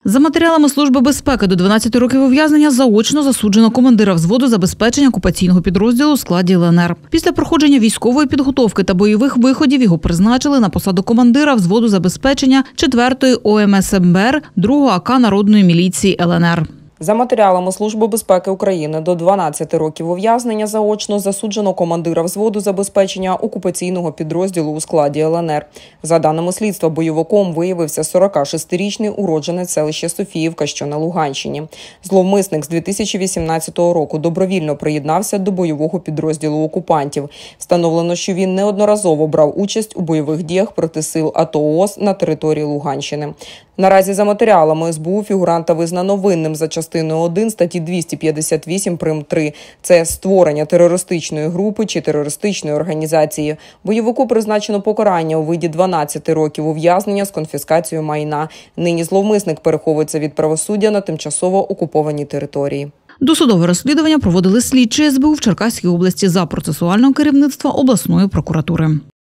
За матеріалами Служби безпеки до 12 років ув'язнення заочно засуджено командира взводу забезпечення окупаційного підрозділу у складі ЛНР. Після проходження військової підготовки та бойових виходів його призначили на посаду командира взводу забезпечення 4-ї ОМСМБР 2-го АК Народної міліції ЛНР. За матеріалами Служби безпеки України до 12 років ув'язнення заочно засуджено командира взводу забезпечення окупаційного підрозділу у складі ЛНР. За даними слідства, бойовиком виявився 46-річний уродженець селища Софіївка, що на Луганщині. Зловмисник з 2018 року добровільно приєднався до бойового підрозділу окупантів. Встановлено, що він неодноразово брав участь у бойових діях проти сил АТО/ООС на території Луганщини. Наразі за матеріалами СБУ фігуранта визнано винним за частиною 1 статті 258 прим. 3. Це створення терористичної групи чи терористичної організації. Бойовику призначено покарання у виді 12 років ув'язнення з конфіскацією майна. Нині зловмисник переховується від правосуддя на тимчасово окупованій території. Досудове розслідування проводили слідчі СБУ в Черкаській області за процесуального керівництва обласної прокуратури.